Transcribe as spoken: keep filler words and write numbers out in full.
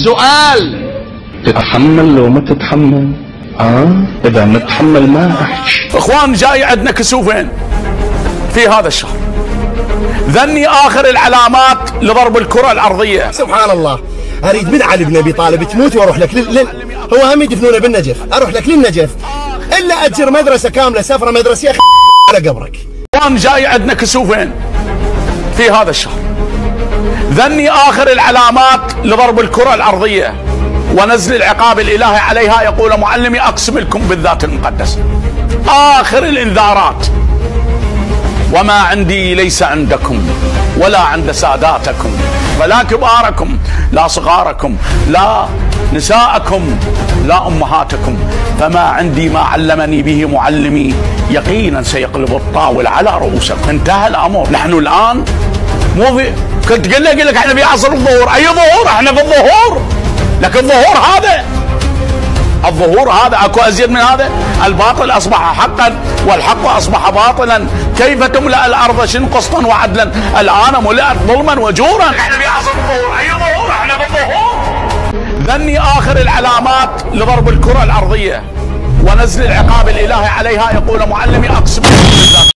سؤال، تتحمل لو ما تتحمل؟ اه اذا متحمل ما احكي. اخوان جاي عندنا كسوفين في هذا الشهر، ذني اخر العلامات لضرب الكرة الارضية. سبحان الله، اريد من علي بن ابي طالب تموت واروح لك لل... لل... هو هم يدفنونه بالنجف، اروح لك للنجف الا اجر مدرسة كاملة سفرة مدرسية على قبرك. اخوان جاي عندنا كسوفين في هذا الشهر، ذني اخر العلامات لضرب الكرة الارضية ونزل العقاب الالهي عليها. يقول معلمي اقسم لكم بالذات المقدس، اخر الانذارات، وما عندي ليس عندكم ولا عند ساداتكم، فلا كباركم لا صغاركم لا نساءكم لا امهاتكم، فما عندي ما علمني به معلمي يقينا سيقلب الطاول على رؤوسكم. انتهى الامر. نحن الان مو في، كنت قل لك احنا في عصر الظهور. اي ظهور؟ احنا في الظهور، لكن الظهور هذا، الظهور هذا اكو ازيد من هذا؟ الباطل اصبح حقا والحق اصبح باطلا. كيف تملا الارض شن قسطا وعدلا؟ الان ملأت ظلما وجورا. احنا في عصر الظهور. اي ظهور؟ احنا في الظهور. ذني اخر العلامات لضرب الكرة الارضية ونزل العقاب الالهي عليها. يقول معلمي اقسم بالله